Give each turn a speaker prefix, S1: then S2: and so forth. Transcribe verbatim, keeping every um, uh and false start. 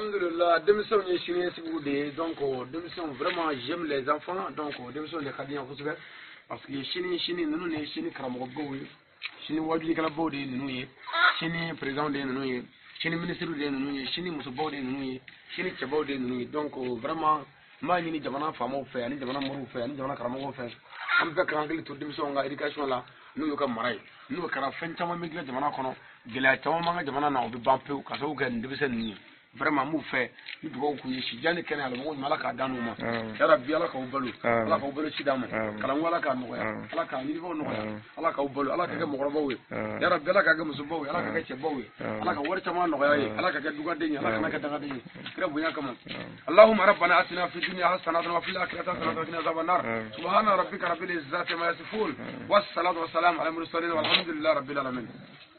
S1: Alhamdulillah, démission est chine c'est donc démission vraiment j'aime les enfants donc démission les cadets parce que chine chine nous ne chine karamo gowi chine wajuli kala bode nous chine président de nous chine ministre de nous chine muso bode nous chine chabo de nous donc vraiment ma ni jamana famo fe ani jamana moru fe ani jamana karamo fe am fe kan ngi to démission nga éducation la nous ko maray nous kara fen chama mi gila jamana kono gila chama ma jamana na obi bampe ka so ga démission ni vraiment mou fait ni dugaw ku yeshi jani kene ala mo malaka danu ma ya rabbi ala ka ubalu ala ka ubalu sidama kala wala ka no ya ala ka ni bo no ya ala ka ubalu ala ka ga mo robo we ya rabbi ala ka ga musu bo we ala ka ga che bo we ala ka warta ma no ya ala ka ga duga de ala ka ga daga de kira bu ya kama allahumma rabbana atina fid dunya hasanatan wa fil akhirati hasanatan wa qina adhaban nar subhana rabbika rabbil izzati ma yasifun was salatu was salam ala mursalin walhamdulillahi rabbil alamin.